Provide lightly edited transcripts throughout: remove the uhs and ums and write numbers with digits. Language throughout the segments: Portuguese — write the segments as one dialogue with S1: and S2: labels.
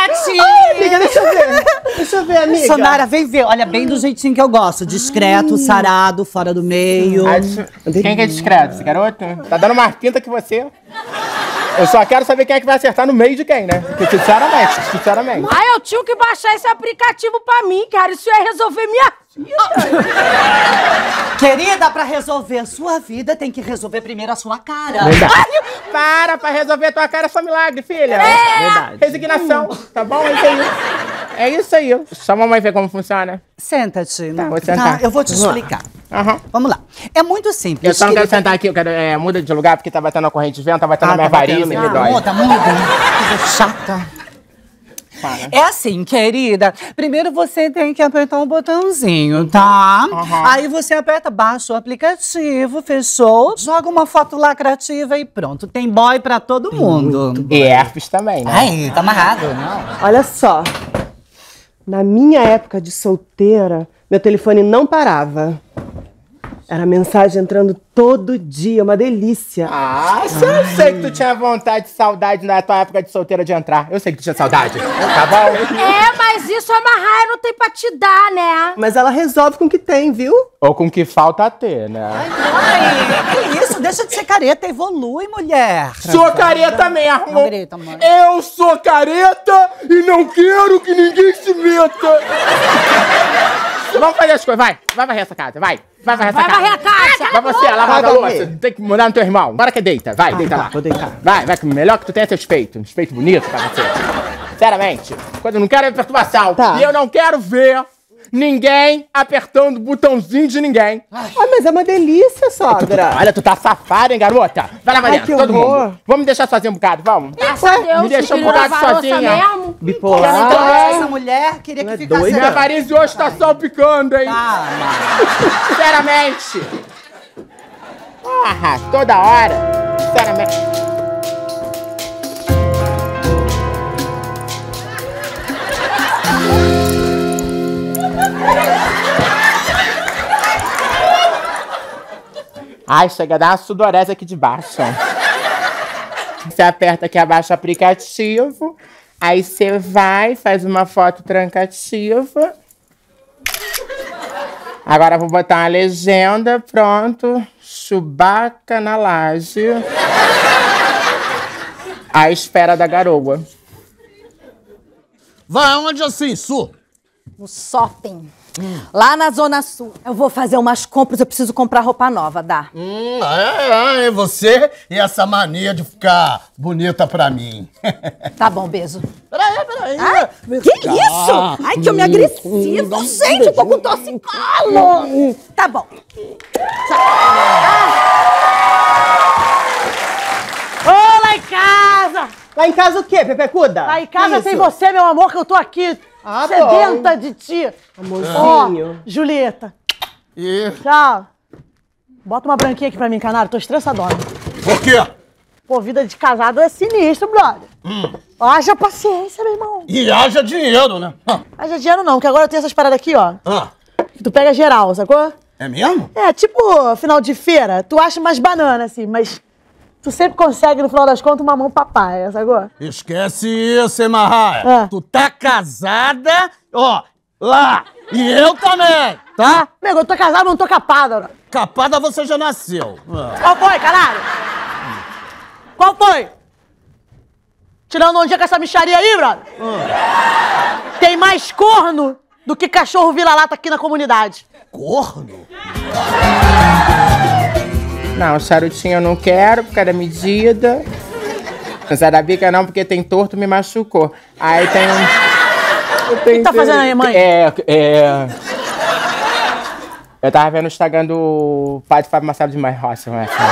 S1: Sonete!
S2: Ai, amiga, deixa eu ver. Deixa eu ver, amiga.
S1: Sonara, vem ver. Olha, bem do jeitinho que eu gosto. Discreto, sarado, fora do meio.
S3: Quem que é discreto, esse garoto? Tá dando mais pinta que você. Eu só quero saber quem é que vai acertar no meio de quem, né? Porque, sinceramente.
S4: Ai, eu tinha que baixar esse aplicativo pra mim, cara. Isso ia resolver minha vida.
S1: Querida, pra resolver a sua vida, tem que resolver primeiro a sua cara.
S3: Pra resolver tua cara é só milagre, filha.
S2: Verdade.
S3: Resignação, tá bom? É isso aí. É isso aí. Só a mamãe ver como funciona.
S1: Senta-te.
S3: vou sentar.
S1: Tá, eu vou te explicar.
S3: Aham.
S1: Vamos lá. É muito
S3: Eu
S1: simples.
S3: só não quero sentar aqui, eu quero... muda de lugar, porque tá batendo a corrente de vento, tá batendo a minha variz e me dói.
S1: Muda. Coisa chata. É assim, querida. Primeiro você tem que apertar um botãozinho, tá? Aí você aperta, baixa o aplicativo, fechou, joga uma foto lacrativa e pronto. Tem boy pra todo mundo.
S3: E herpes também, né?
S1: Ai, tá amarrado, não?
S2: Olha só. Na minha época de solteira, meu telefone não parava. Era mensagem entrando todo dia, uma delícia.
S3: Ah, eu sei que tu tinha vontade, saudade na tua época de solteira de entrar. Eu sei que tu tinha saudade, tá bom?
S4: É, mas isso a Marraia não tem pra te dar, né?
S2: Mas ela resolve com o que tem, viu?
S3: Ou com o que falta ter, né?
S1: Ai, que isso? Deixa de ser careta, evolui, mulher.
S3: Sou careta mesmo!
S1: Não grita, mãe.
S3: Eu sou careta e não quero que ninguém se meta! Vamos fazer as coisas, vai! Vai varrer essa casa, vai! Vai varrer essa casa!
S4: Vai varrer a casa!
S3: Vai você, lavar a louça, tem que mandar no teu irmão. Bora que deita, vai, deita lá.
S2: Vou deitar.
S3: Vai, melhor que tu tenha seus peitos. Uns peitos bonitos pra você. Sinceramente, quando eu não quero é perturbação.
S2: Tá.
S3: E eu não quero ver ninguém apertando o botãozinho de ninguém.
S2: Ai, mas é uma delícia, sogra.
S3: Olha, tu tá safada, hein, garota? Vai lá, Maria,
S2: que
S3: todo
S2: horror.
S3: mundo. Vamos me deixar sozinho um bocado, vamos?
S4: Graças a Deus,
S3: me deixa um
S4: filho,
S3: bocado
S4: lavar a louça
S3: sozinha.
S4: mesmo.
S2: Bipolar.
S1: Essa mulher queria que
S2: Ela é
S1: ficasse...
S2: doida?
S3: Minha variz hoje tá salpicando, hein? Sinceramente. Ah, toda hora. Sinceramente. Ai, chega a dar uma sudorese aqui de baixo. Você aperta aqui abaixo o aplicativo. Aí você vai, faz uma foto trancativa. Agora eu vou botar uma legenda, pronto. Chewbacca na laje. À espera da garoa.
S5: Vai onde assim, Su?
S4: No shopping. Lá na Zona Sul. Eu vou fazer umas compras, eu preciso comprar roupa nova, dá?
S5: Você e essa mania de ficar bonita pra mim.
S4: Tá bom, beijo.
S5: Peraí.
S4: Ai, que isso? Ai, que homem agressivo. Gente, eu tô com torcicolo. Tá bom.
S6: Ô, lá em casa!
S2: Lá em casa o quê, Pepecuda?
S6: Lá em casa
S2: Que
S6: tem
S2: isso?
S6: você, meu amor, que eu tô aqui sedenta de ti.
S2: Amorzinho.
S6: Ó, Julieta.
S5: E
S6: Tchau. Bota uma branquinha aqui pra mim, canário. Tô estressadona.
S5: por quê?
S6: Pô, vida de casado é sinistro, brother. Haja paciência, meu irmão.
S5: E haja dinheiro, né?
S6: Haja dinheiro não, que agora eu tenho essas paradas aqui, ó. Que tu pega geral, sacou?
S5: É mesmo?
S6: É, tipo final de feira, tu acha mais banana, assim, mas tu sempre consegue, no final das contas, uma mão papaya, sacou?
S5: Esquece isso, hein, Marraia? Tu tá casada, ó, lá. E eu também, tá?
S6: Amigo, eu tô casada, mas não tô capada, né?
S5: Capada você já nasceu.
S6: Qual foi, caralho? Qual foi? Tirando um dia com essa micharia aí, brother? Tem mais corno do que cachorro vira-lata aqui na comunidade.
S5: Corno?
S3: Não, charutinho eu não quero, por causa da medida. Zé da bica não, porque tem torto, me machucou. Aí tem um...
S6: O que tá fazendo aí, mãe?
S3: Eu tava vendo o Instagram do padre Fábio Marcelo de Rossi.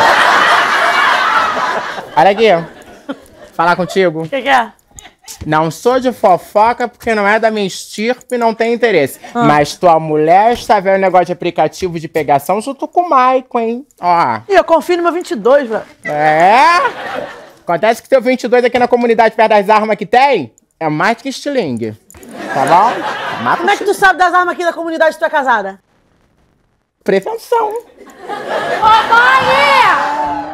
S3: Olha aqui, falar contigo.
S6: O que é?
S3: Não sou de fofoca porque não é da minha estirpe e não tem interesse. Mas tua mulher está vendo negócio de aplicativo de pegação junto com o Maicon, hein? Ó.
S6: Ih, eu confio no meu 22, velho.
S3: É? Acontece que teu 22 aqui na comunidade perto das armas que tem é mais que estilingue. Tá bom? Mata
S6: Como é que tu sabe das armas aqui da comunidade se tu é casada?
S3: prevenção.
S4: Ô, mãe!